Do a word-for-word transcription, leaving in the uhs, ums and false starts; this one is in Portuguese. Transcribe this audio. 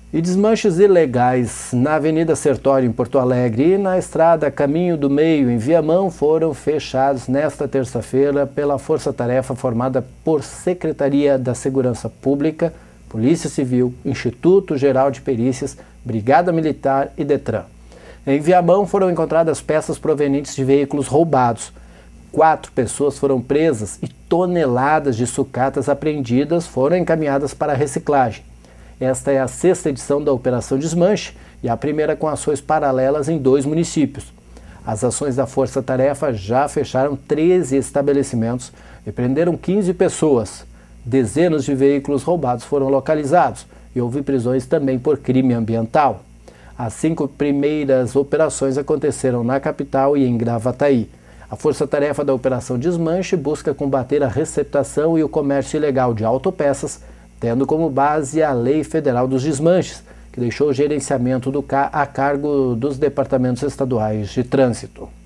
E desmanches ilegais na Avenida Sertório, em Porto Alegre, e na estrada Caminho do Meio, em Viamão, foram fechados nesta terça-feira pela força-tarefa formada por Secretaria da Segurança Pública, Polícia Civil, Instituto Geral de Perícias, Brigada Militar e Detran. Em Viamão foram encontradas peças provenientes de veículos roubados. Quatro pessoas foram presas e toneladas de sucatas apreendidas foram encaminhadas para a reciclagem. Esta é a sexta edição da Operação Desmanche e a primeira com ações paralelas em dois municípios. As ações da Força Tarefa já fecharam treze estabelecimentos e prenderam quinze pessoas. Dezenas de veículos roubados foram localizados e houve prisões também por crime ambiental. As cinco primeiras operações aconteceram na capital e em Gravataí. A Força Tarefa da Operação Desmanche busca combater a receptação e o comércio ilegal de autopeças, tendo como base a Lei Federal dos Desmanches, que deixou o gerenciamento do C A a cargo dos departamentos estaduais de trânsito.